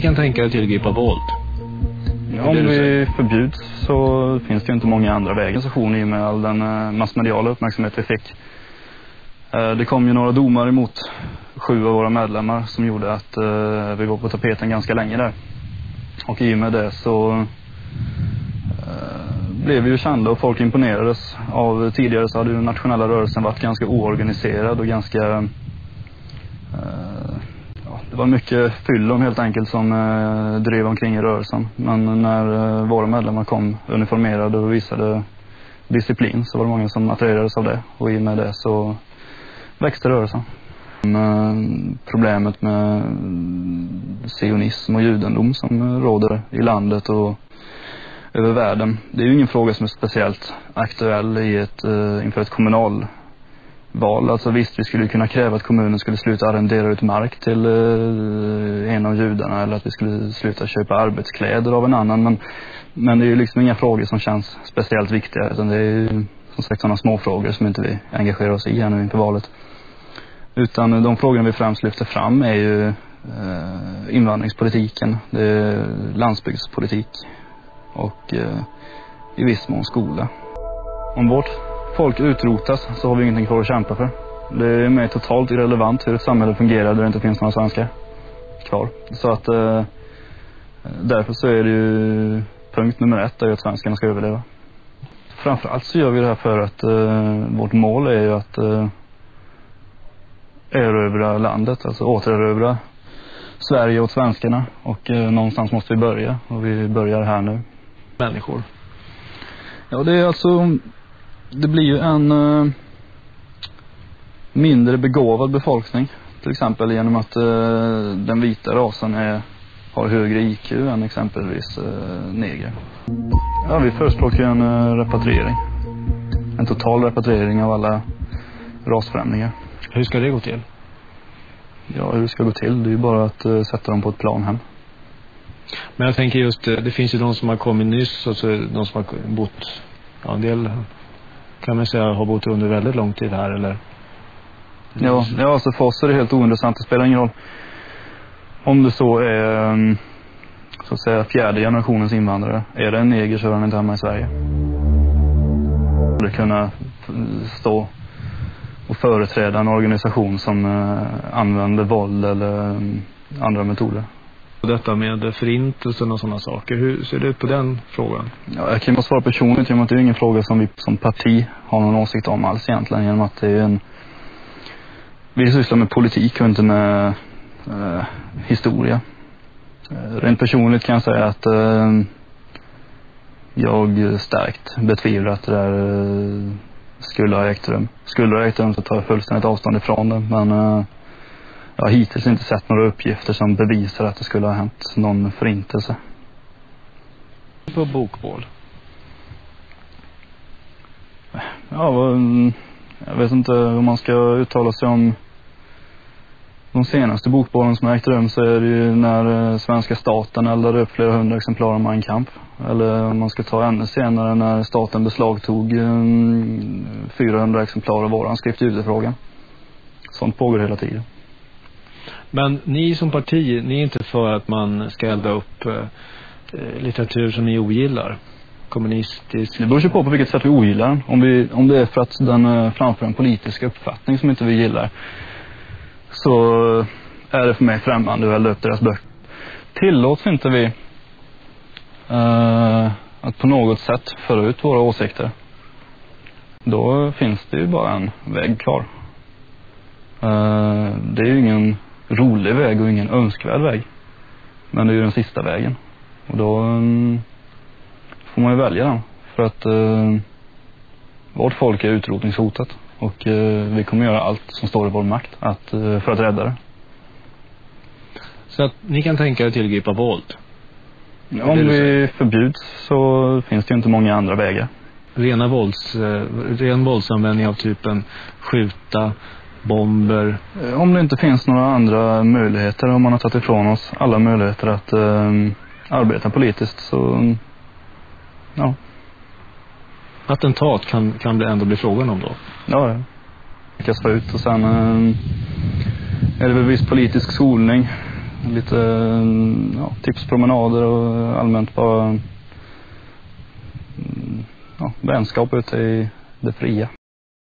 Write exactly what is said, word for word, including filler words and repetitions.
Kan tänka dig tillgripa våld? Ja, om vi förbjuds så finns det ju inte många andra vägar. Organisationen i och med all den massmediala uppmärksamhet vi fick. Det kom ju några domar emot sju av våra medlemmar som gjorde att vi var på tapeten ganska länge där. Och i och med det så blev vi ju kända och folk imponerades av. Tidigare så hade ju den nationella rörelsen varit ganska oorganiserad och ganska... Ja, det var mycket fyllon helt enkelt som eh, drev omkring i rörelsen. Men när eh, våra medlemmar kom uniformerade och visade disciplin så var det många som attraherades av det. Och i och med det så växte rörelsen. Men problemet med sionism och judendom som råder i landet och över världen. Det är ju ingen fråga som är speciellt aktuell i ett, eh, inför ett kommunal val. Alltså visst, vi skulle kunna kräva att kommunen skulle sluta arrendera ut mark till eh, en av judarna eller att vi skulle sluta köpa arbetskläder av en annan. Men, men det är ju liksom inga frågor som känns speciellt viktiga, utan det är ju som sagt sådana små frågor som inte vi engagerar oss i här nu inför valet. Utan de frågorna vi främst lyfter fram är ju eh, invandringspolitiken, det är landsbygdspolitik och eh, i viss mån skola. Om vårt folk utrotas så har vi ingenting kvar att kämpa för. Det är mer totalt irrelevant hur ett samhälle fungerar där det inte finns några svenskar kvar. Så att eh, därför så är det ju punkt nummer ett är att svenskarna ska överleva. Framförallt så gör vi det här för att eh, vårt mål är ju att eh, erövra landet, alltså återerövra Sverige och svenskarna. Och eh, någonstans måste vi börja och vi börjar här nu. Människor. Ja, det är alltså... Det blir ju en uh, mindre begåvad befolkning. Till exempel genom att uh, den vita rasen är, har högre I Q än exempelvis uh, neger. Ja, vi förespråkar en uh, repatriering. En total repatriering av alla rasfrämlingar. Hur ska det gå till? Ja, hur det ska gå till? Det är ju bara att uh, sätta dem på ett plan hem. Men jag tänker just, det finns ju de som har kommit nyss, alltså de som har bott, ja, en del... Kan man säga har bott under väldigt lång tid här, eller? Ja, ja, alltså för oss är det helt ointressant. Det spelar ingen roll om det så är så att säga fjärde generationens invandrare. Är det en neger så är han inte hemma i Sverige. Det kunna stå och företräda en organisation som använder våld eller andra metoder. Detta med förintelsen och sådana saker, hur ser det ut på den frågan? Ja, jag kan bara svara personligt genom att det är ingen fråga som vi som parti har någon åsikt om alls egentligen, genom att det är en... Vi sysslar med politik och inte med eh, historia. Eh, rent personligt kan jag säga att eh, jag starkt betvivlar att det där eh, skulle ha ägt rum. Skulle ha ägt rum så tar jag fullständigt avstånd ifrån det, men... Eh, Jag har hittills inte sett några uppgifter som bevisar att det skulle ha hänt någon förintelse. På bokbål? Ja, jag vet inte om man ska uttala sig om de senaste bokbålen som har ägt rum, så är det ju när svenska staten eldade upp flera hundra exemplar av Mein Kampf. Eller om man ska ta ännu senare när staten beslagtog fyrahundra exemplar av våran skrift Judefrågan. Sånt pågår hela tiden. Men ni som parti, ni är inte för att man ska elda upp eh, litteratur som ni ogillar? Kommunistisk? Det beror ju på på vilket sätt vi ogillar. Om, vi, om det är för att den framför en politisk uppfattning som inte vi gillar, så är det för mig främmande att elda upp deras böcker. Tillåts inte vi eh, att på något sätt föra ut våra åsikter, då finns det ju bara en väg klar. Eh, det är ju ingen rolig väg och ingen önskvärd väg, men det är ju den sista vägen, och då um, får man ju välja den, för att uh, vårt folk är utrotningshotat och uh, vi kommer göra allt som står i vår makt att, uh, för att rädda det. Så att ni kan tänka er att tillgripa våld? Ja, om vi förbjuds så finns det ju inte många andra vägar. Rena vålds, eh, ren våldsanvändning av typen skjuta, bomber? Om det inte finns några andra möjligheter, om man har tagit ifrån oss alla möjligheter att uh, arbeta politiskt, så ja. Attentat kan, kan det ändå bli frågan om då? Ja, ja. Lyckas få ut, och sen uh, är det väl viss politisk skolning lite ja, tipspromenader och allmänt bara ja, vänskap ute i det fria.